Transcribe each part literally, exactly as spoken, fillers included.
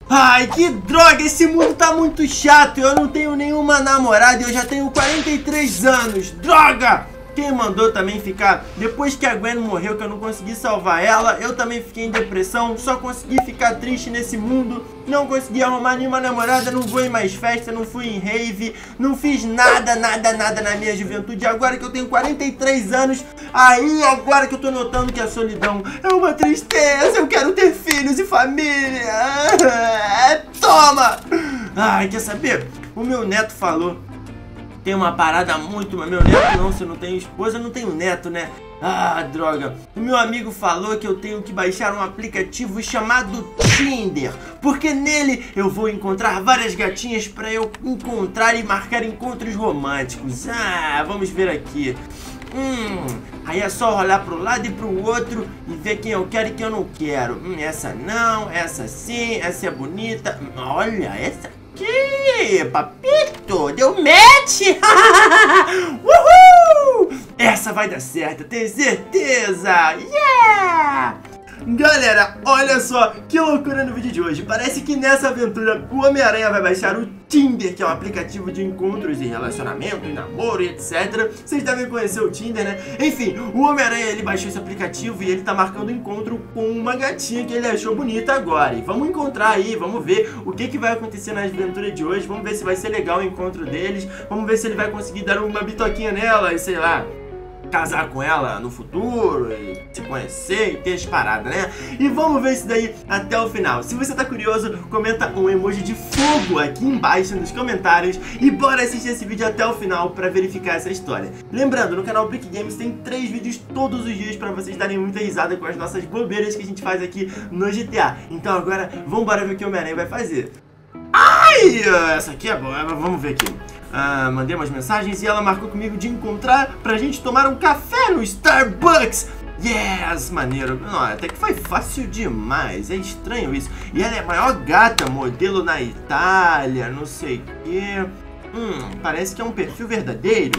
Ai, que droga, esse mundo tá muito chato. Eu não tenho nenhuma namorada e eu já tenho quarenta e três anos. Droga! Quem mandou também ficar? Depois que a Gwen morreu, que eu não consegui salvar ela, eu também fiquei em depressão. Só consegui ficar triste nesse mundo. Não consegui arrumar nenhuma namorada. Não vou em mais festa, não fui em rave. Não fiz nada, nada, nada na minha juventude. E agora que eu tenho quarenta e três anos, aí agora que eu tô notando que a solidão é uma tristeza. Eu quero ter filhos e família. Toma! Ai, quer saber? O meu neto falou. Tem uma parada muito... Meu neto não, se eu não tenho esposa, eu não tenho neto, né? Ah, droga. O meu amigo falou que eu tenho que baixar um aplicativo chamado Tinder, porque nele eu vou encontrar várias gatinhas pra eu encontrar e marcar encontros românticos. Ah, vamos ver aqui. Hum, aí é só rolar pro lado e pro outro e ver quem eu quero e quem eu não quero. Hum, essa não, essa sim, essa é bonita. Olha, essa... Que papito, deu match. Uhul! Essa vai dar certo, tenho certeza. Yeah! Galera, olha só que loucura no vídeo de hoje. Parece que nessa aventura o Homem-Aranha vai baixar o Tinder, que é um aplicativo de encontros e relacionamento e namoro e etcétera. Vocês devem conhecer o Tinder, né? Enfim, o Homem-Aranha, ele baixou esse aplicativo e ele tá marcando encontro com uma gatinha que ele achou bonita agora. E vamos encontrar aí, vamos ver o que que vai acontecer na aventura de hoje. Vamos ver se vai ser legal o encontro deles. Vamos ver se ele vai conseguir dar uma bitoquinha nela e sei lá, casar com ela no futuro, e se conhecer e ter as paradas, né? E vamos ver isso daí até o final. Se você tá curioso, comenta um emoji de fogo aqui embaixo nos comentários e bora assistir esse vídeo até o final pra verificar essa história. Lembrando, no canal Brick Games tem três vídeos todos os dias pra vocês darem muita risada com as nossas bobeiras que a gente faz aqui no G T A. Então agora, vambora ver o que o Homem-Aranha vai fazer. Ai, essa aqui é boa, vamos ver aqui. Ah, mandei umas mensagens e ela marcou comigo de encontrar pra gente tomar um café no Starbucks. Yes, maneiro. Não, até que foi fácil demais, é estranho isso. E ela é a maior gata, modelo na Itália, não sei o quê. Hum, parece que é um perfil verdadeiro.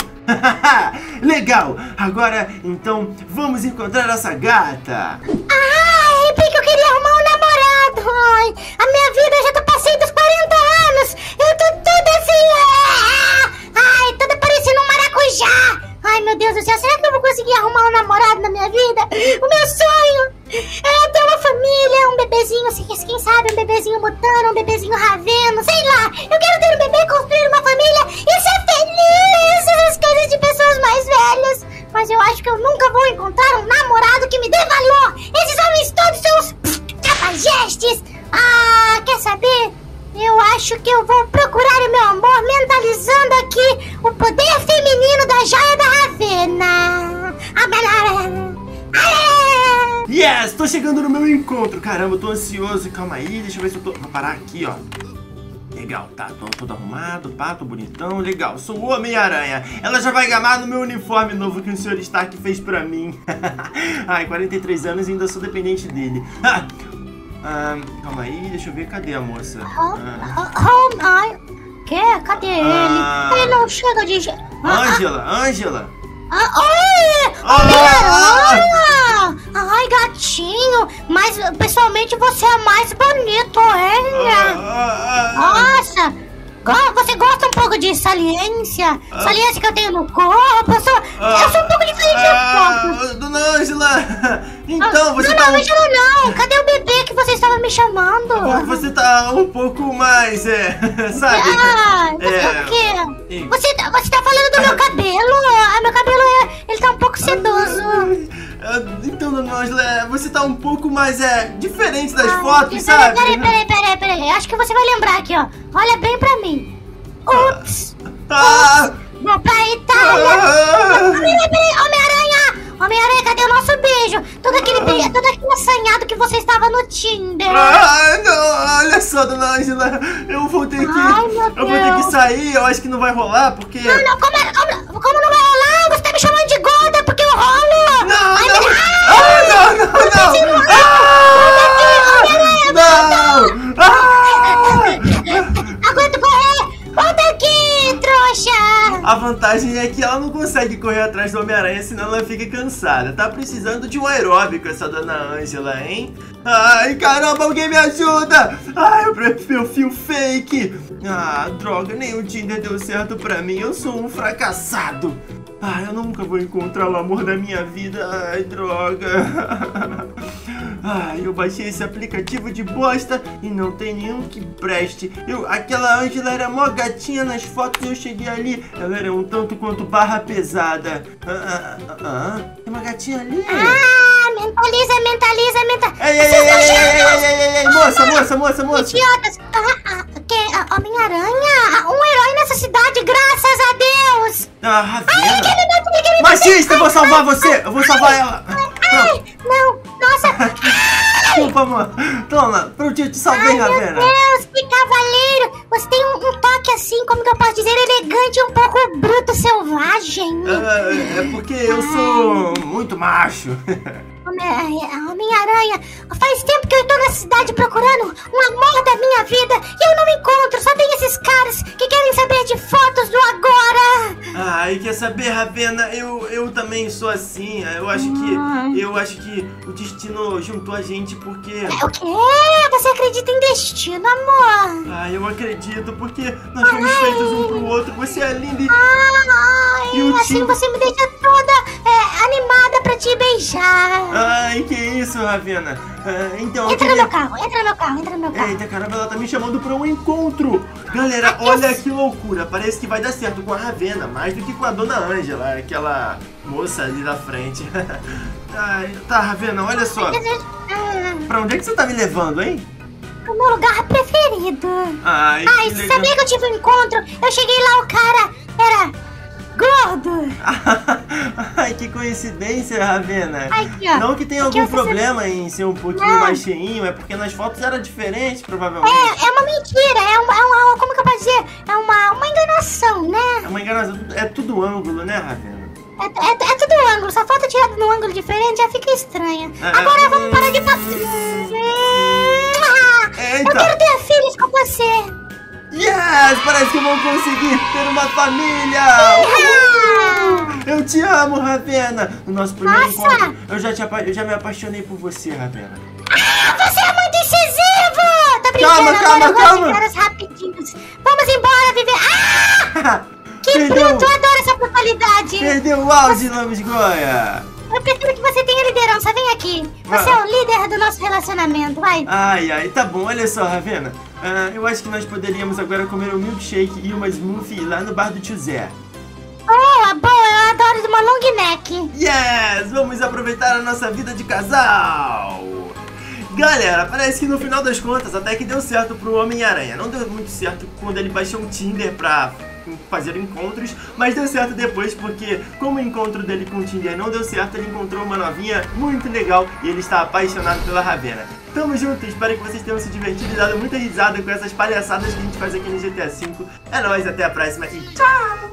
Legal, agora então vamos encontrar essa gata. Ai, porque eu queria arrumar um namorado. Ai, a minha vida, eu já tô passei dos quarenta anos. Eu tô toda assim, ai, toda parecendo um maracujá. Ai, meu Deus do céu, será que eu vou conseguir arrumar um namorado na minha vida? O meu sonho é ter uma família, um bebezinho, quem sabe, um bebezinho botano, um bebezinho raveno, sei lá. Eu quero ter um bebê, construir uma família e ser feliz. Essas coisas de pessoas mais velhas. Mas eu acho que eu nunca vou encontrar um namorado que me dê valor. Esses homens todos são os capajestes. Ah, quer saber? Eu acho que eu vou procurar o meu amor mentalizando aqui o poder feminino da joia da Ravena. Yes, tô chegando no meu encontro. Caramba, eu tô ansioso. Calma aí, deixa eu ver se eu tô... Vou parar aqui, ó. Legal, tá, tô todo arrumado, pá, tô bonitão, legal, sou o Homem-Aranha. Ela já vai gamar no meu uniforme novo que o senhor Stark fez pra mim. Ai, quarenta e três anos e ainda sou dependente dele. Ah, calma aí, deixa eu ver, cadê a moça? Oh, ai, que? Cadê ele? Ah, ele não chega de... Ângela, Ângela. Ah, oi! Homem-Aranha! Ai, gatinho! Mas, pessoalmente, você é mais bonito, hein? Nossa! Você gosta um pouco de saliência? Saliência que eu tenho no corpo? Eu sou, eu sou um pouco diferente de pouco. Dona Ângela! Então, você não, tá... Não, Ângela não! Cadê o bebê que você estava me chamando? Você tá um pouco mais, é... Sabe? Ah, é... o quê? Você, você tá falando do meu cabelo? Ah, meu cabelo, é, ele tá um pouco sedoso. Então, Dona Ângela, você tá um pouco mais, é... diferente das ah, fotos, peraí, sabe? Peraí, peraí, peraí, peraí. Acho que você vai lembrar aqui, ó. Olha bem pra mim. Ups! Ah! Ups! Vou pra Itália! Ah! Homem-Aranha! Homem-Aranha, cadê o nosso beijo? Todo aquele beijo, todo aquele assanhado que você estava no Tinder. Ah, não! Olha só, Dona Ângela, eu vou ter que... Ai, meu eu vou ter que Deus. sair, eu acho que não vai rolar, porque... Não, não, como, como, como não vai rolar? Você tá me chamando de gorda porque eu rolo! Não, Ai, não! meu... Ah, não, não, não! Ah! Não! Ah! Aguento correr! Volta aqui, trouxa! A vantagem é que ela não consegue correr atrás do Homem-Aranha, senão ela fica cansada. Tá precisando de um aeróbico essa Dona Ângela, hein? Ai, caramba, alguém me ajuda! Ai, eu perfil fake! Ah, droga, nem o Tinder deu certo pra mim, eu sou um fracassado! Ai, eu nunca vou encontrar o amor da minha vida, ai, droga! Ai, eu baixei esse aplicativo de bosta e não tem nenhum que preste. Eu, aquela Ângela era mó gatinha nas fotos e eu cheguei ali, ela era um tanto quanto barra pesada. Ah, ah, ah, tem uma gatinha ali. Ah, mentaliza, mentaliza, mentaliza. Ei, ei, ei, ei, ei, ei, ei, ei, moça, moça, moça, moça. Idiotas. Ah, ah, que, ah, Homem-Aranha, um herói nessa cidade, graças a Deus. Ah, Ravena. Machista, eu vou salvar você, eu vou salvar ela. Ai, não, nossa. Desculpa, amor. Toma, pronto, eu te salvei, Ai, Ravena. meu Deus, que cavaleiro. Você tem um, um toque assim, como que eu posso dizer, elegante e um pouco bruto, selvagem. É, é porque eu sou muito macho. Homem-Aranha, faz tempo que eu tô na cidade procurando um amor da minha vida e eu não encontro, só tem esses caras que querem saber de fotos do agora. Ai, quer saber, Ravena? Eu, eu também sou assim. Eu acho que eu acho que o destino juntou a gente porque... É o quê? Você acredita em destino, amor? Ai, eu acredito porque nós fomos Ai. feitos um pro outro. Você é linda e... Ai, e o assim time... você me deixa toda é, animada pra te beijar. Ai, que isso, Ravena? Ah, então, entra queria... no meu carro, entra no meu carro, entra no meu carro. Eita, caramba, ela tá me chamando pra um encontro. Galera, Aqui olha que loucura. Parece que vai dar certo com a Ravena, mais do que com a Dona Ângela, aquela moça ali da frente. Ai, tá, Ravena, olha só. Pra onde é que você tá me levando, hein? Pro meu lugar preferido. Ai, Ai, você sabia que eu tive um encontro? Eu cheguei lá, o cara era... gordo! Ai, que coincidência, Ravena. Aqui, ó. Não que tenha Aqui algum problema você... em ser um pouquinho não. mais cheinho, é porque nas fotos era diferente, provavelmente. É, é uma mentira, é uma, é uma, como que eu posso dizer? É uma, uma enganação, né? É uma enganação, é tudo ângulo, né, Ravena? É, é, é tudo ângulo, só foto tirada num ângulo diferente já fica estranha. É, Agora é... vamos parar de papo. Eita. Eu quero ter filhos com você. Yes! Parece que eu vou conseguir ter uma família! Uhul. Eu te amo, Ravena! No nosso primeiro Nossa. encontro, eu já, te apa... eu já me apaixonei por você, Ravena. Ah, você é muito incisivo! Tá brincando, Calma, calma, agora calma! Eu gosto de rapidinhos. Vamos embora, viver. Ah! Que Perdeu. bruto, eu adoro essa brutalidade. Perdeu o auge, Lambisgoia! Eu prefiro que você tenha liderança, vem aqui. Você Ah. é o líder do nosso relacionamento, vai. Ai, ai, tá bom, olha só, Ravena. Ah, eu acho que nós poderíamos agora comer um milkshake e uma smoothie lá no bar do tio Zé. Boa, boa, eu adoro uma long neck. Yes! Vamos aproveitar a nossa vida de casal! Galera, parece que no final das contas até que deu certo pro Homem-Aranha. Não deu muito certo quando ele baixou o Tinder pra fazer encontros, mas deu certo depois porque, como o encontro dele com o Tinder não deu certo, ele encontrou uma novinha muito legal e ele está apaixonado pela Ravena. Tamo junto, espero que vocês tenham se divertido e dado muita risada com essas palhaçadas que a gente faz aqui no G T A cinco. É nóis, até a próxima e tchau!